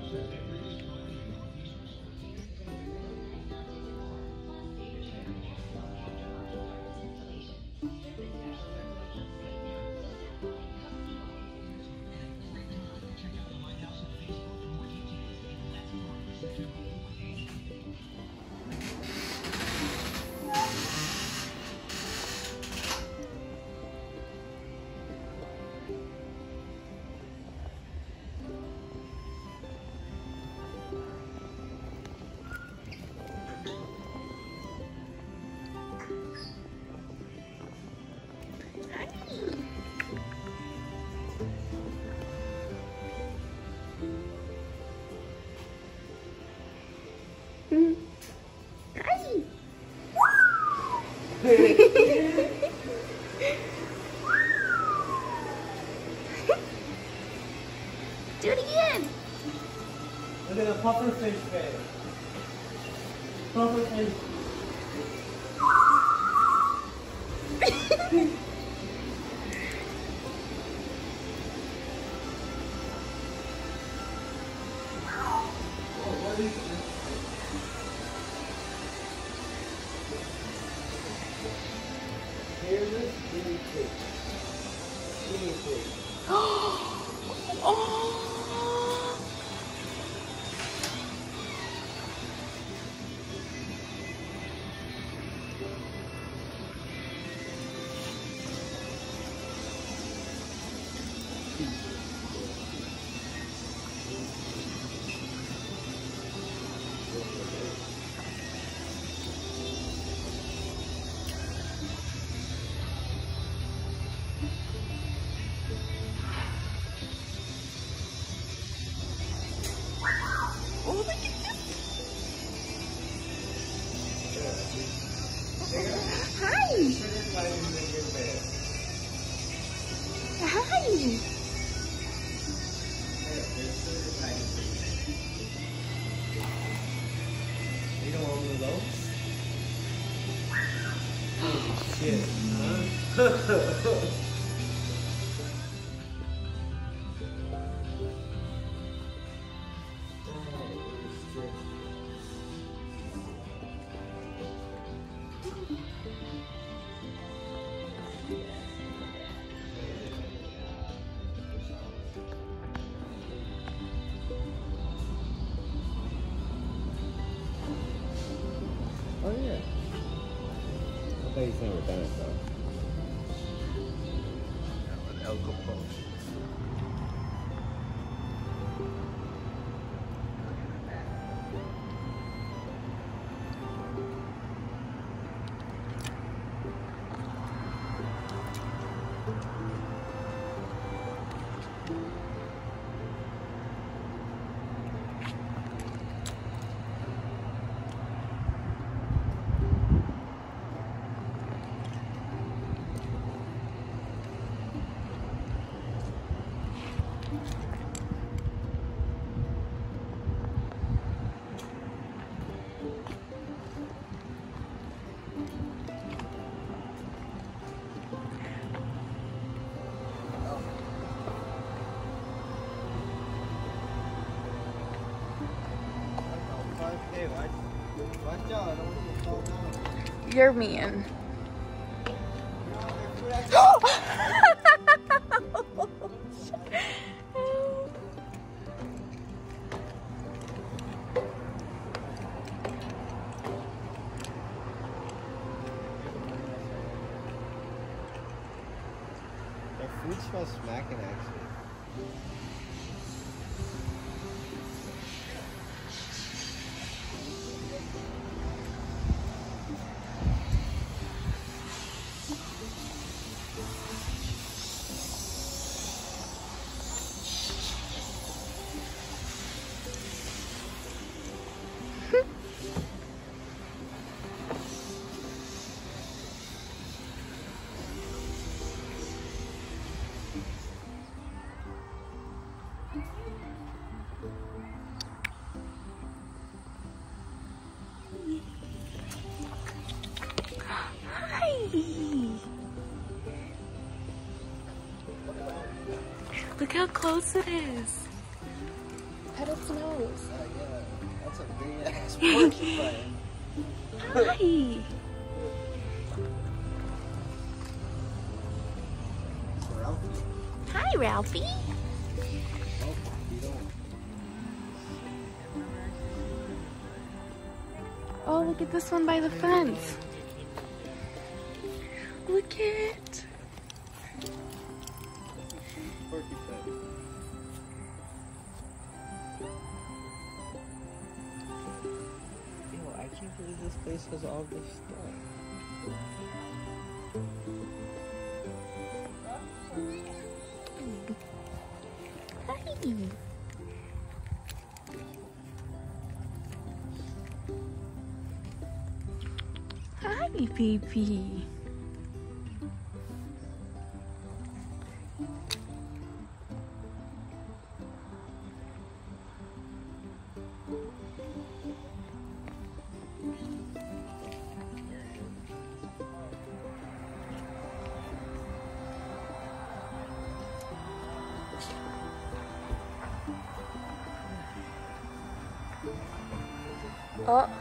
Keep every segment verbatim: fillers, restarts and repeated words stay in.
Do it again. Look at the puffer fish face. Puffer fish. Here's this guinea pig. Guinea pig. Oh. Hi. You don't want one of those? Oh, shit, huh? Oh yeah. I thought you said we're done though. That was El Capone. You're mean. Their food smells smacking actually. Look how close it is. Pet its nose. Oh, yeah. That's a big ass porcupine. Hi. Ralphie. Hi, Ralphie. Oh, you don't. Oh, look at this one by the fence. Look at it. Porcupine. Yo, I can't believe this place has all this stuff. Hi. Hi, baby. Oh.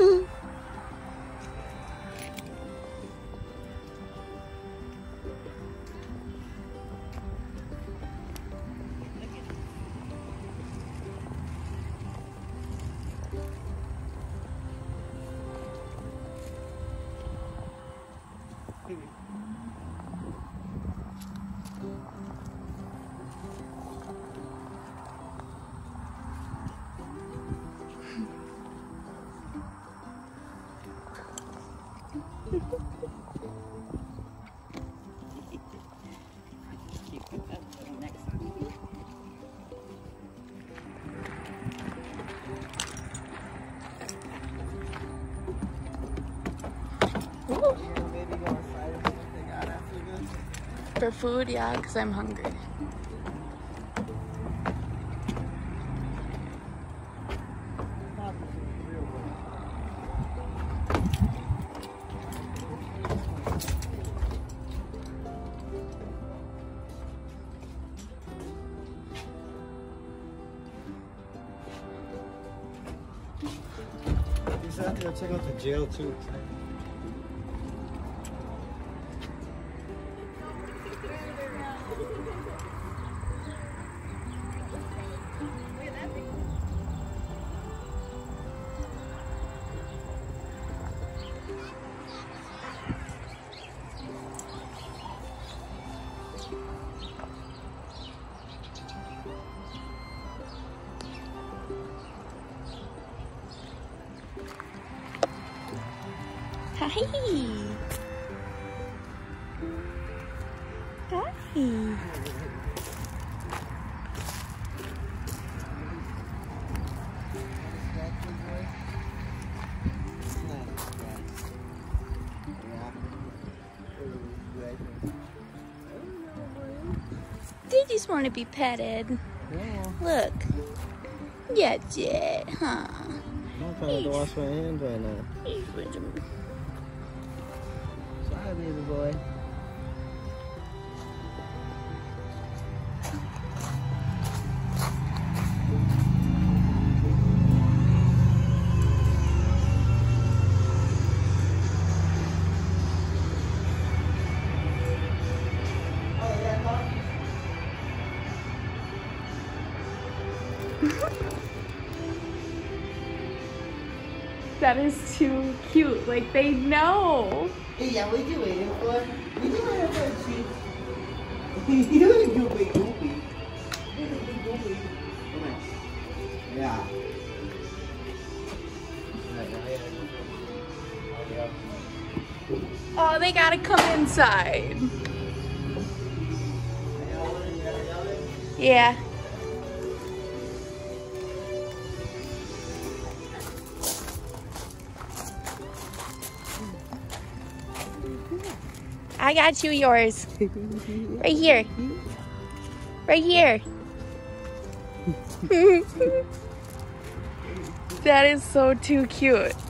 For food, yeah, because I'm hungry. You just have to go check out the jail too. Hi. Hi. They just want to be petted. Yeah. Look. Yeah, Jet, huh? I'm trying to wash my hands right now. He's with him. Sorry, baby boy. That is too cute. Like, they know. Hey, yeah, what you waiting for? What you waiting for, Chief? You're a goopy goopy. You're a big goopy. Come on. Yeah. Oh, they gotta come inside. Yeah. I got you yours. Right here. Right here. That is so too cute.